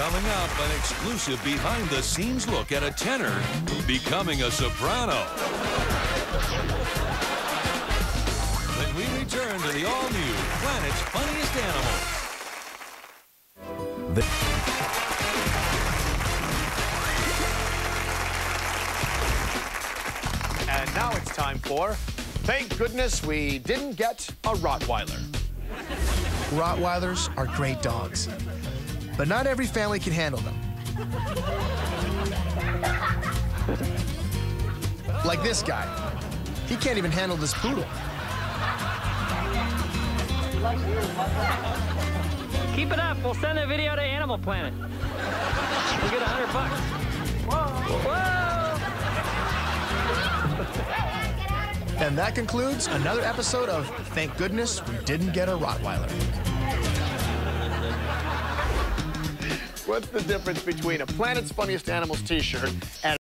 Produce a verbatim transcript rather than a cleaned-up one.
Coming up, an exclusive behind-the-scenes look at a tenor becoming a soprano. When we return to the all-new Planet's Funniest Animals. The and now it's time for Thank Goodness We Didn't Get a Rottweiler. Rottweilers are great dogs, but not every family can handle them. Like this guy. He can't even handle this poodle. Keep it up. We'll send a video to Animal Planet. We'll get a hundred bucks. Whoa! Whoa! And that concludes another episode of Thank Goodness We Didn't Get a Rottweiler. What's the difference between a Planet's Funniest Animals t-shirt and